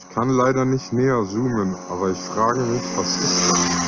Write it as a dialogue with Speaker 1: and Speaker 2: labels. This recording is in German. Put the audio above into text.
Speaker 1: kann leider nicht näher zoomen, aber ich frage mich, was ist das?